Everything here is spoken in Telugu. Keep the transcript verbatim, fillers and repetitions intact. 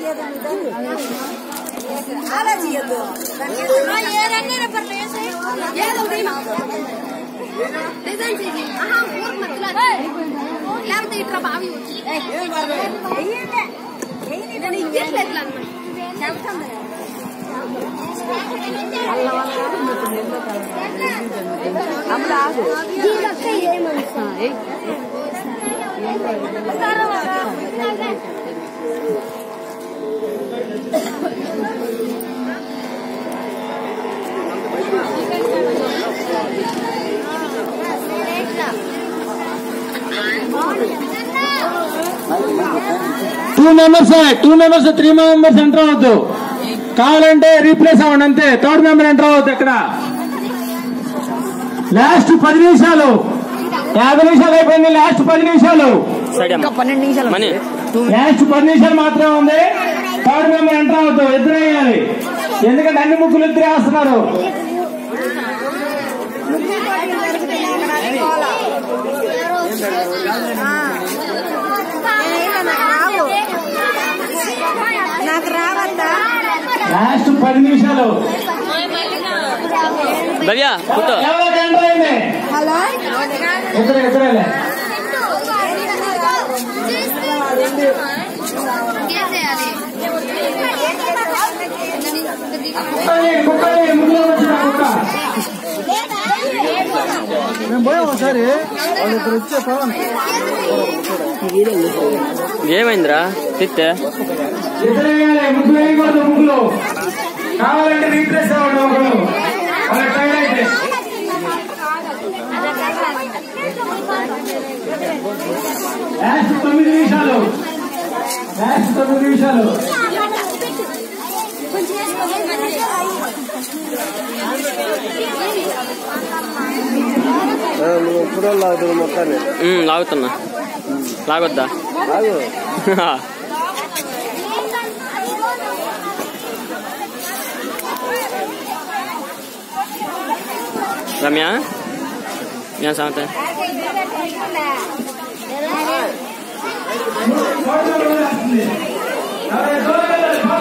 Two members two members three members enter అవ్వద్దు. కావాలంటే రీప్లేస్ అవ్వండి అంతే. థర్డ్ మెంబర్ ఎంటర్ అవ్వద్దు. ఎక్కడ లాస్ట్ పది నిమిషాలు, యాభై నిమిషాలు అయిపోయింది. లాస్ట్ పది నిమిషాలు పన్నెండు నిమిషాలు లాస్ట్ పది నిమిషాలు మాత్రమే ఉంది. థర్డ్ మెంబర్ ఎంటర్ అవ్వద్దు. ఇద్దరు వేయాలి. ఎందుకంటే అన్ని ముగ్గులు ఇద్దరు వేస్తున్నారు. లాస్ట్ పది నిమిషాలు ఇద్దరు ఇద్దరే ఏమైందిరా తిట్టే ఇద్దరు వేయాలి. ముగ్గులు వేయకూడదు. ముగ్గులు కావాలంటే రీప్లేస్ అవ్వండి. ఒకరు వాళ్ళ టైం అయితే లాస్ట్ తొమ్మిది నిమిషాలు లాస్ట్ తొమ్మిది నిమిషాలు ఎప్పుడో లాగుతుంది మొత్తాన్ని. లాగుతున్నా. లాగొద్దా? రమ్య ఏం సంగతి? ఎవరైనా